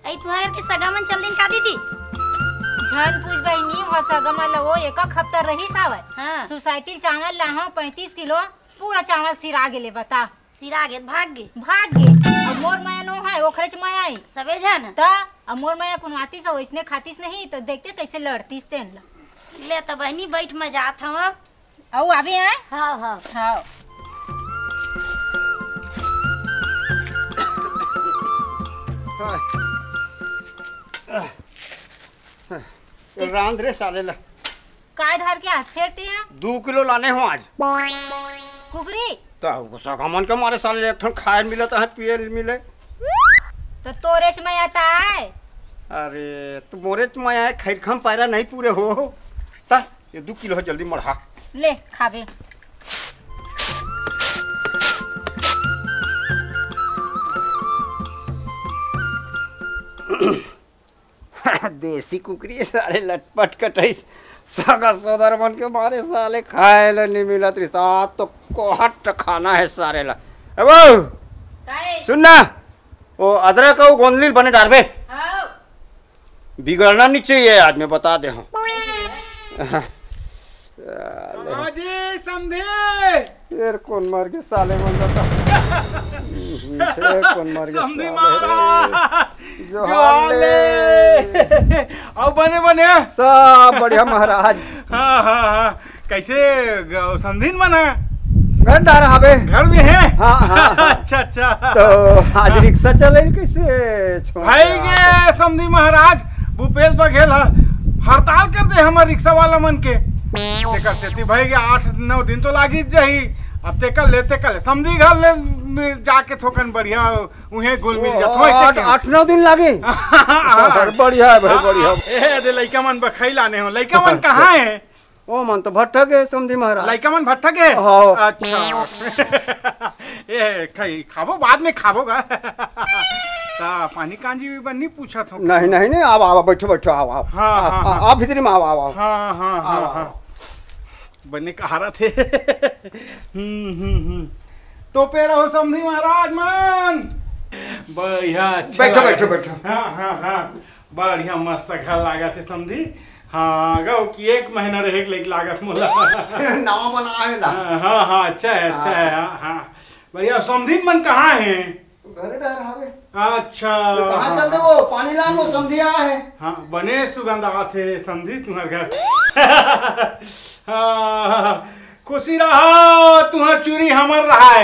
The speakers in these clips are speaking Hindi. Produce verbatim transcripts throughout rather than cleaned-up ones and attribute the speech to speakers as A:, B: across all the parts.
A: आई तुम्हारे के सगामन चल दिन का दीदी
B: झन पूछ बहनी हो सगमन वो एक हफ्ता रही सावय।
A: हाँ।
B: सोसाइटी चावल लाहा पैंतीस किलो पूरा चावल सिरा गेले बता।
A: सिरा गे भाग गे
B: भाग गे अब मोर माया नो है ओखरे च माया आई
A: सबे झन
B: ता अब मोर माया कुनवातीस हो इसने खातीस नहीं तो देखते कैसे लड़तीस तेन
A: ले त बहनी बैठ मजात हम
B: औ अभी आए।
A: हां हां
B: हां
C: रांध रे साले ला
B: काय धर के हंस फेरते हैं
C: दो किलो लाने हो आज
B: कुकरी
C: तो सगामन के मारे साले एक ठन खाए मिलत है पिए मिले
B: तो तोरे च माया ता आए।
C: अरे तो मोरे च माया है खैर खम पैरा नहीं पूरे हो ता ये दो किलो है जल्दी मढ़ा
B: ले खाबे।
C: देसी कुकरी साले लटपट कटैस सगा सोदर मन के मारे साले खाए ला नहीं मिलत रे साथ तो कोहट खाना है सारे ला ए वो
B: काय
C: सुनना वो अदरक का गोंदली बने डालबे
B: हां
C: बिगड़ना नहीं चाहिए आज मैं बता दे हूँ
D: जी समझे
C: फिर कौन मर गए साले मन बता फिर कौन मर गए
D: समझी महाराज
C: जो
D: जो हाले अब बने बने
C: सब बढ़िया महाराज
D: हाँ हाँ हाँ कैसे ग- समझीन मना
C: घर डाल हवे
D: घर में है
C: हाँ, हाँ, हाँ।
D: अच्छा अच्छा
C: तो आज रिक्शा चले कैसे छोड़
D: भाई गे समझी महाराज भूपेश बघेल ह- हड़ताल कर दे हमार रिक्शा वाला मन के तेकर सेती भाई गे आठ नौ दिन तो लागी जाही अब तेकर लेते कल समझी घर ले में जाके थोकन बढ़िया उहे गुल मिल जात हो
C: आठ आठ नौ दिन लगे बढ़िया है भाई बढ़िया
D: ए दे लइका मन बखई लाने हो लइका मन कहाँ है
C: ओ मन तो भट्टा के समझी महाराज
D: लइका मन भट्टा के
C: हाँ।
D: अच्छा ए खई खाबो बाद में खाबो गा ता पानी कांजी भी बननी पूछा था
C: नहीं नहीं नहीं आओ आओ बैठो बैठो आओ आओ
D: हाँ, हाँ,
C: आ-
D: हाँ।
C: आ- आप भीतरी में आओ आओ आओ
D: हाँ हाँ
C: आओ,
D: हाँ
C: आओ।
D: हाँ बनने का हारा थे हम्म हम्म हम्म तो पे रहो समझी महाराज मन बढ़िया अच्छा
C: बैठो,
D: लगा।
C: बैठो, बैठो।
D: हाँ हाँ हाँ बढ़िया मस्त घर लागा थे समझी हाँ गो कि एक महीना रहे लेक लागत मोला
C: नाव बनाए ला
D: हाँ हाँ हाँ अच्छा है अच्छा है हाँ हाँ बढ़िया समझी मन कहाँ है
C: घर डर हवे
D: अच्छा
C: कहाँ चल दे वो पानी लान वो समझिया है
D: हाँ बने सुगंध आते समझी तुम्हारे घर हाँ खुशी रहा तुम्हार चूरी हमर रहा है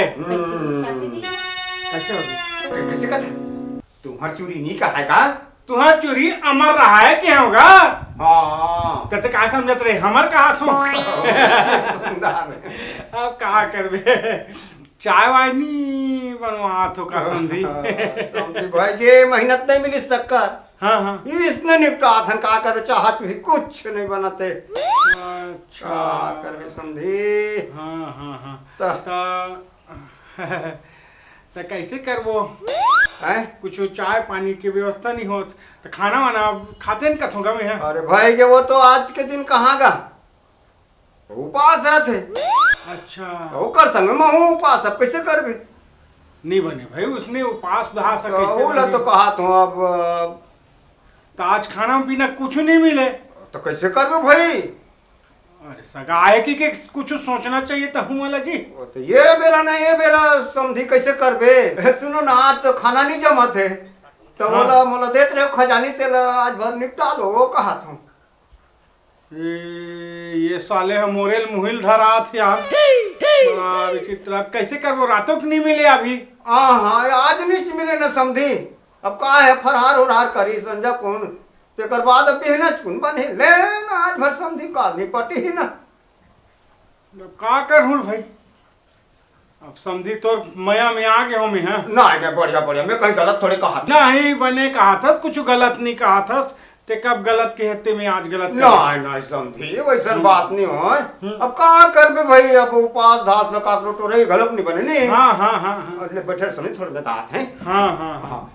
D: कैसे होगी
C: कैसे कथे तुम्हार चूरी नहीं का है का
D: तुम्हार चूरी अमर रहा है क्या होगा
C: हाँ
D: कहते क्या समझत रहे हमर कहा थो
C: सुंदर
D: अब कहा करबे चाय वाय नहीं बनवा थो का समझी
C: समझी भाई ये मेहनत नहीं मिली शक्कर
D: हाँ हाँ
C: ये इसने निपटा थन का कर चाह चुही कुछ नहीं बनाते
D: अच्छा
C: का कर समझी
D: हाँ हाँ हाँ
C: ता
D: तो तो कैसे करबो
C: हैं
D: कुछ चाय पानी की व्यवस्था नहीं होत तो खाना वाना खाते न कथोगा में है
C: अरे भाई के वो तो आज के दिन कहाँ गा उपास रहते
D: अच्छा
C: वो कर संग में हूँ उपास अब कैसे कर भी
D: नहीं बने भाई उसने उपास दहा सके
C: तो ला तो कहा तो अब अब
D: तो आज खाना पीना कुछ नहीं मिले
C: तो कैसे कर भी भाई
D: अरे सगा है कि, कि कुछ सोचना चाहिए तो हूँ वाला जी
C: वो तो ये बेरा नहीं ये बेरा समझी कैसे कर बे सुनो ना आज तो खाना नहीं जमा थे तो
D: हाँ।
C: बोला मोला देते रहे खजानी तेल आज भर निपटा दो वो कहा था
D: ये ये साले हम मोरेल मुहिल धरा थे यार बड़ा विचित्र अब कैसे करबो रातों की नहीं मिले अभी
C: हाँ हाँ आज नहीं मिले ना समझी अब का है फरहार उरहार करी संजा कौन तेकर बाद अब बिहना चुन बने ले ना आज भर समझी का नहीं पटी ही ना
D: अब का कर हूँ भाई अब समझी तो मया में आ गया हूँ मैं हाँ
C: ना नहीं बढ़िया बढ़िया मैं कहीं गलत थोड़ी कहा था
D: नहीं बने कहा था कुछ गलत नहीं कहा था ते कब गलत कहते में आज गलत
C: ना ना समझी वैसा बात नहीं हो अब कहाँ कर बे भाई अब उपास धास लगा तो रही गलत नहीं बने नहीं
D: हाँ हाँ हाँ हाँ
C: अगले बैठे समय थोड़े बताते हैं
D: हाँ हाँ हाँ
C: हाँ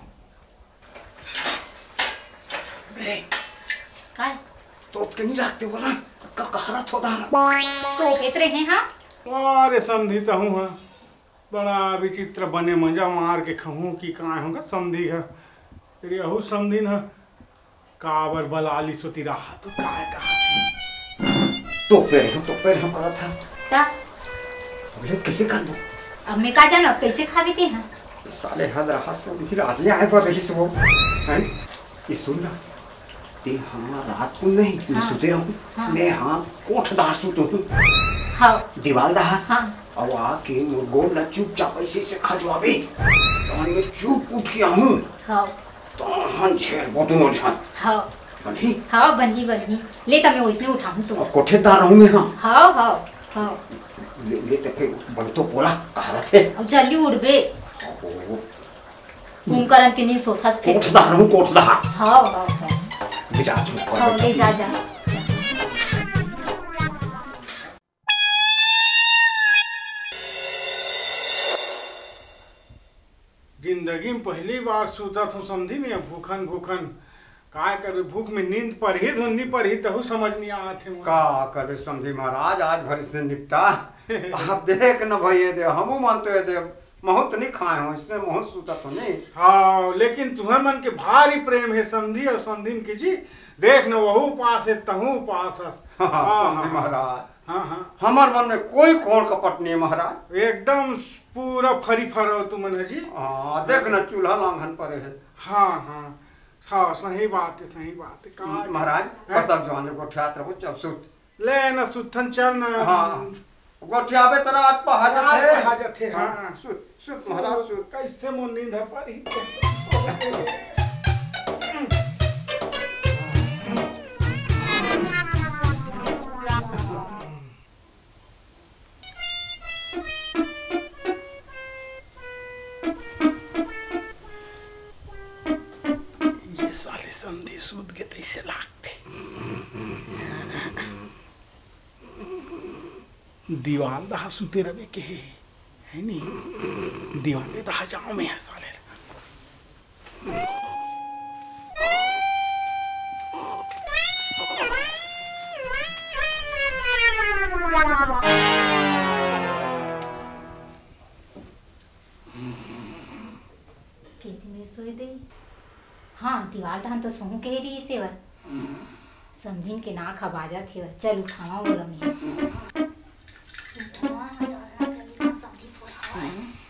A: काय
C: तो कहीं रखते बोला का कहरा थोड़ा
A: तो केतरे हैं हां
D: अरे समझी तो हूँ हाँ बड़ा विचित्र बने मंजा मार के कहूँ कि कहाँ होगा समझी है तेरी अहू समझी ना काबर बलाली सोती रहा तो काय कहा
C: तो पे तो पे हम करा था
B: ता
C: अबले कैसे कर दो
B: अब मैं का जाना कैसे खावे ते हैं
C: साले हद रहा सब फिर आज ले आए पर रही सब हैं ये सुन ना ते हम रात को नहीं मैं सोते रहूं मैं हां कोठदार सुतो हूं
B: हां
C: दीवाल दा
B: हां
C: अब आके मुर्गो न चुपचाप ऐसे से खजवाबे तो मैं चुप उठ के आऊं
B: हां
C: तो हम छेर बोतु न छान
B: हां
C: बनी
B: हां बनी बनी ले त मैं ओइसने उठाऊं तो
C: कोठेदार रहूं मैं हां
B: हां हां हां
C: ले ले तो फिर बन तो बोला कहा थे
B: अब जल्दी उड़बे कुंकरन के नींद सोथास फिर
C: कोठदार हूं कोठदार
B: हां हां हां
C: ले जा तू
B: हां ले जा जा
D: जिंदगी में पहली बार सोचा था समझी नहीं भूखन भूखन काय करे भूख में नींद पर ही धुन्नी पर ही तहु समझ नहीं आते
C: का करे समझी महाराज आज भर से निपटा आप देख न भइए दे हमू मानते है दे बहुत नहीं खाए हो इसने बहुत सूता तो नहीं
D: हाँ लेकिन तुम्हें मन के भारी प्रेम है समझी और समझी की जी देख न वहू पास है तहू पास है
C: समझी महाराज
D: हाँ हाँ
C: हमार मन में कोई खोल कपट नहीं महाराज
D: एकदम पूरा फरी फरो तुमन है जी
C: हाँ देख न चूल्हा लांघन पड़े है
D: हाँ हाँ हाँ सही बात है सही बात है का
C: महाराज कतक जवान को ठियात रहो जब सुत
D: ले न सुथन चल न
C: हाँ गोठियाबे तरा आज पहाजत है
D: हाजत है हाँ
C: सुत सुत महाराज सुत
D: कैसे मुन नींद पर ही कैसे ये साले संधि सूद के तैसे लागते दीवान दहा सुते रवे के है नहीं दीवाने दहा जाओ में है साले
B: खेती मेरे सोई दे हाँ दीवार तो हम तो सोहू कह रही से वर समझिन के ना खबाजा थे चल उठावा बोला मैं उठावा जा जल्दी समझी सोहा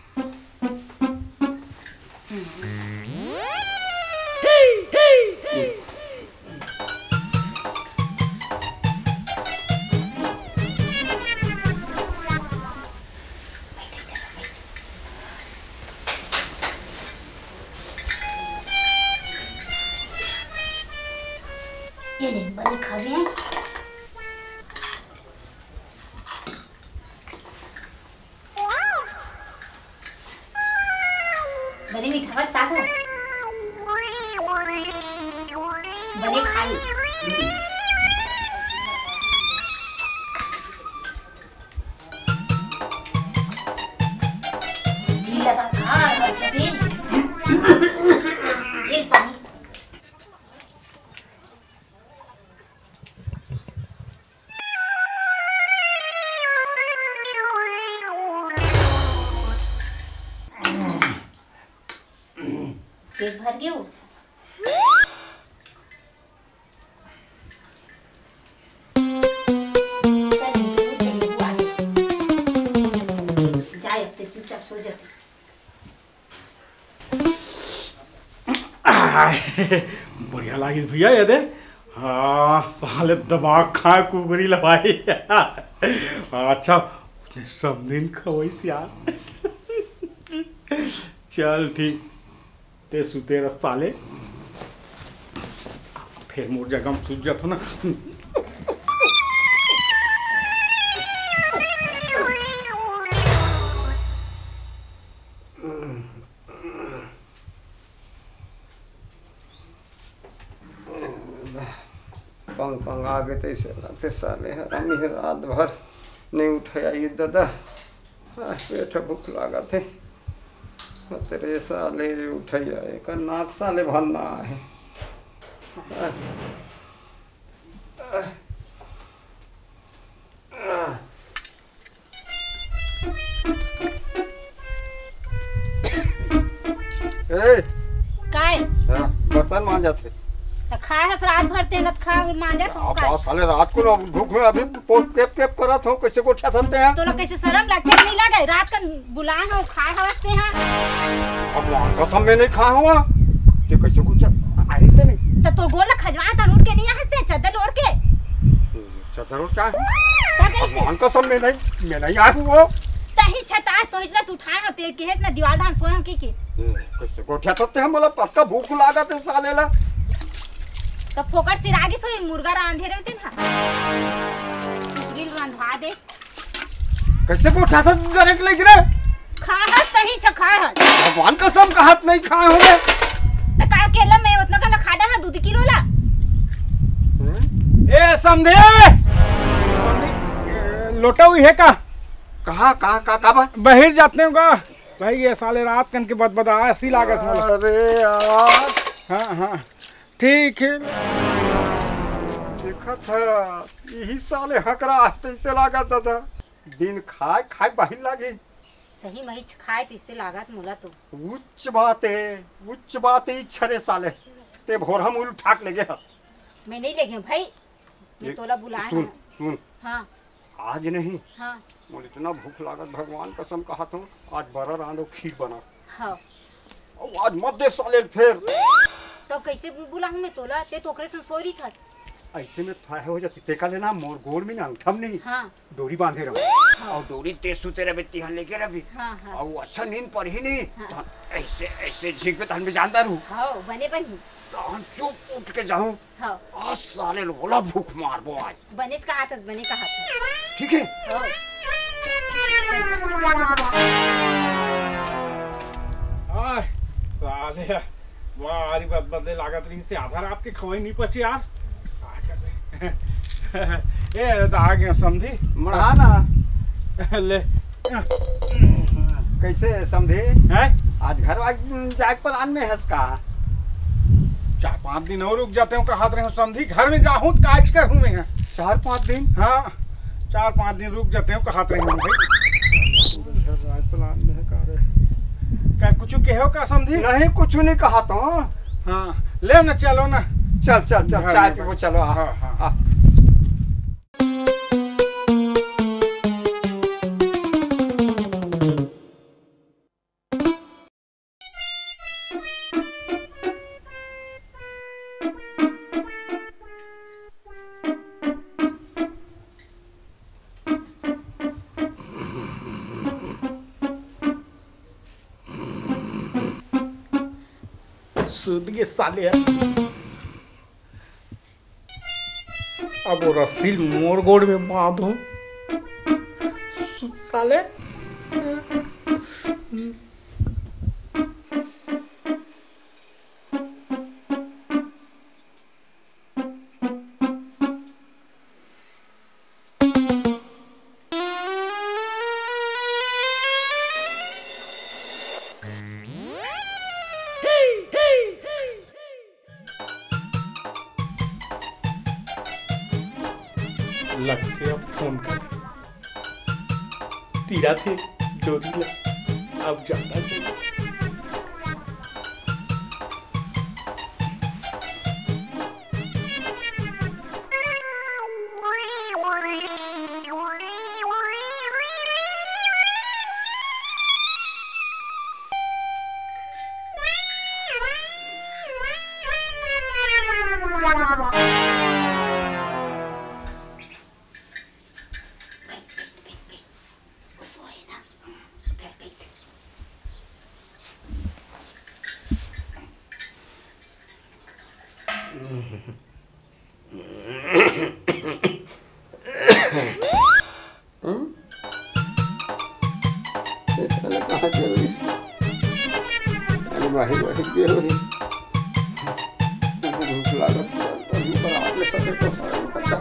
B: ये ले बड़े खावे हैं बड़े मीठा बस साग है बड़े खाई दिल लगा खा अच्छा भी ये पानी पेट भर गया जाए अब चुपचाप सो जाते
D: बढ़िया लागी भैया ये दे हाँ साले दबाग खाए कुकरी लवाई अच्छा सब दिन खवैस यार चल ठीक ते सुते रसाले फिर मोर जगह में सूझ जाता ना
C: पंग पंग आ गए तैसे लगते साले हरामी है रात भर नहीं उठाया ये दादा पेट भूख लगा थे तेरे साले उठैया एक नाक साले भरना है
B: काय
C: हाँ बर्तन मांजा थे।
B: तो खाए हस रात भर तेलत खा मांजा तो
C: अब बहुत साले रात को ना भूख में अभी पोट केप केप करत हो, कैसे को उठा सकते हैं?
B: तो लोग कैसे शर्म लगते नहीं लगे? रात का बुलाए हो खाए हवसते हैं।
C: अब वहाँ कसम में नहीं खा हुआ तो कैसे को अरे तो नहीं
B: तो तो गोल खजवा त लूट के नहीं हंसते चादर ओढ़ के।
C: चादर ओढ़ क्या है?
B: तो कैसे
C: भगवान कसम में नहीं मैं नहीं आया वो।
B: तही छतास तो इतना उठाए हो तेल के है ना दीवार धान सोए हम की के।
C: कैसे को उठा सकते हैं? मतलब पक्का भूख लागत है साले ला।
B: तो फोकट सिरागी सोई मुर्गा रांधे रहते ना। ग्रिल रंधवा दे।
C: कैसे को उठा सकते जरे के लेके रे?
B: खाहस तही छ खाहस।
C: भगवान कसम का हाथ नहीं खाए होंगे।
B: तो का केला में उतना का खाड़ा है दूध किलो ला।
D: ए समझे समझे लोटा हुई है का?
C: कहाँ कहाँ कहाँ कहाँ
D: बाहर जाते होगा भाई। ये साले रात कन के बदबदा ऐसी लागत है।
C: अरे यार
D: हाँ हाँ ठीक है।
C: देखा था यही साले हकरा ऐसे लागत था। दिन खाए खाए बाहर लागी।
B: सही मही खाए तो इससे लागत मोला तो।
C: उच्च बात है उच्च बात है छरे साले ते भोर हम उल ठाक ले गया।
B: मैं नहीं ले गया भाई। मैं तोला बुलाया
C: सुन सुन
B: हाँ
C: आज नहीं
B: हाँ
C: मुझे इतना भूख लागत भगवान कसम कहा था आज बरा रांधो खीर बना।
B: हाँ
C: आज मत दे साले फिर।
B: तो कैसे बुलाऊं मैं तोला? ते तोकरे से सोरी था।
C: ऐसे में फाय हो जाती तेका लेना मोर गोल में ना अंगठम नहीं
B: हाँ
C: डोरी बांधे रहो। और डोरी तेज सुते रहे तिहन लेके रहे।
B: हाँ हाँ
C: और अच्छा नींद पर ही नहीं।
B: हाँ।
C: तो ऐसे ऐसे झीक पे तहन में जानता रहूं।
B: हाँ बने बनी
C: तो हम चुप उठ के जाऊं।
B: हाँ
C: आज साले बोला भूख मार बो आज।
B: बनेज का हाथ बने का हाथ।
C: ठीक है
B: हाँ
D: आय साले वाह अरे बद बदले लागत रही से आधा रात के खवाई नहीं पची यार। क्या कर रहे ए दाग समझी
C: मढ़ा ना
D: ले
C: कैसे समझे
D: हैं?
C: आज घर जाग प्लान में हंस का
D: चार पाँच दिन और रुक जाते हो कहा रहे हो समझी। घर में जाऊँ तो काज करूँ मैं।
C: चार पाँच दिन
D: हाँ चार पाँच दिन रुक जाते हो कहा रहे हो भाई।
C: राज प्लान में है का रे?
D: क्या कुछ कहो का समझी?
C: नहीं कुछ नहीं कहा तो।
D: हाँ ले ना चलो ना।
C: चल चल चल चाय पीबो चलो।
D: हाँ हाँ
C: हाँ
D: सूद के साले अब वो रस्सी मोर गोड़ में बांधो साले। लगते अब फोन कर तीरा थे डोरी लग अब जाना चाहिए।
C: कहाँ जरूरी वाहिद वाहिद भी हो भूख लागत पर आपने सब तो पता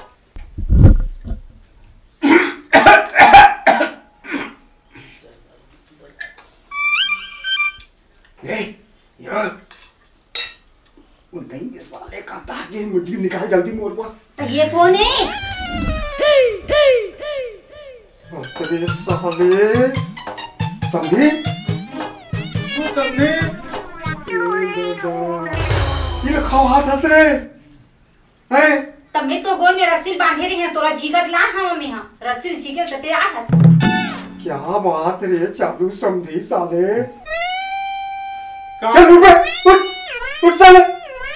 C: नहीं ये साले का ताकि मुझे निकाल जल्दी मोर को।
B: तो ये फोन है
C: तेरे साले समझी
D: समझी
C: खवात हस रे हैं
B: तब मैं तो गोल में रस्सी बांधे रही है तोरा झीगत ला हम में हां रस्सी झीगे तते आ हस
C: क्या बात रे चालू समझी साले
D: का
C: चल उठ बे उठ उठ साले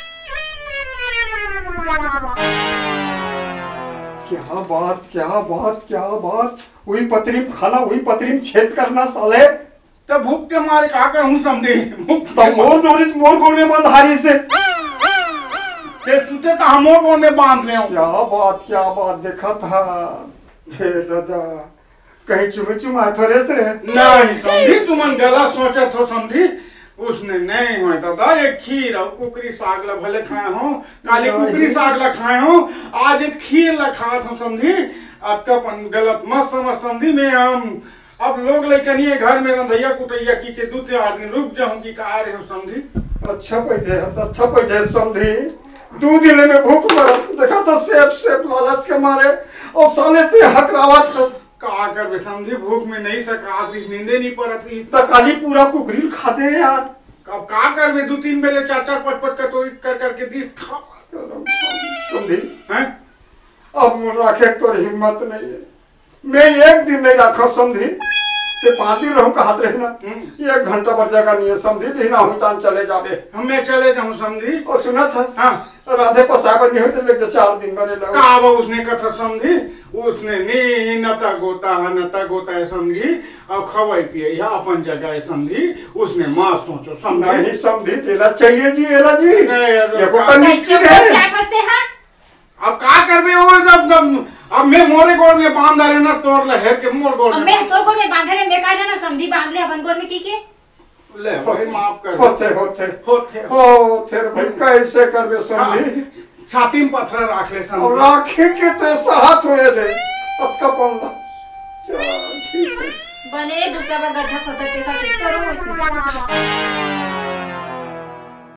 C: क्या बात क्या बात क्या बात वही पतरीम खाना वही पतरीम छेद करना साले
D: तब भूख के मारे का कहूं समझी भूख
C: तो मोर डोरी मोर गोल में बंद हारी से
D: ते सुते तो हमो गोल में बांध ले
C: क्या बात क्या बात देखा था हे दादा कहीं चुमे चुमा थोड़े से रे
D: नहीं समझी तुमन गलत सोचे तो समझी उसने नहीं हुआ दादा ये खीर और कुकरी साग ला भले खाए हो काली कुकरी साग ला खाए हो आज एक खीर ला खा था समझी आपका गलत मत समझ समझी मैं हम अब लोग लेकर ये घर में रंधैया कुटैया की के दो चार दिन रुक जाऊं की का रहे हो समझी
C: अच्छा पैदे अच्छा पैदे समझी दो दिन में भूख मरत देखा तो सेब सेब लालच के मारे और साले ते हकरावत
D: का कर बे समझी भूख में नहीं सका नींदे नहीं पड़त रही
C: तो काली पूरा कुकरी खा दे यार
D: अब का कर बे दो तीन बेले चार चार पट पट कटोरी कर करके दी खा
C: समझी
D: हैं
C: अब मुझे रखे तो हिम्मत नहीं है मैं एक दिन नहीं रखा समझी ते पाँच दिन रहूं हाथ रहना एक घंटा पर जगह नहीं है समझी बिना हुतान चले जाबे
D: हमें चले जाऊं समझी
C: और सुना था
D: हाँ
C: राधे पसाबर नहीं होते लेके चार दिन बने लगे
D: का उसने कथा समझी उसने नी नता गोता है नता गोता है समझी और खवाई पिए या अपन जगह है समझी उसने माँ सोचो समझी
C: नहीं समझी तेरा चाहिए जी एला जी
D: नहीं,
C: ये को
D: का-
C: करनी
B: कैसे
C: चाहिए
B: क्या करते हैं
D: अब का करबे वो जब जब अब मैं मोरे गोड़ में बांध रहे ना तोड़ लहर के मोर गोड़
B: अब
D: में
B: मैं तो गोल में बांधे रहे मैं का जाना समधी बांध ले अपन गोल में की के
D: ले भाई माफ कर
C: होते होते
D: होते
C: होते भाई कैसे करबे समझी
D: छाती में पत्थर रख ले
C: और
D: समझी
C: राखे के तो साथ हुए दे अब का पड़ना चल ठीक है
B: बने दूसरा बार गड्ढा खोदते देखा तो रो इसमें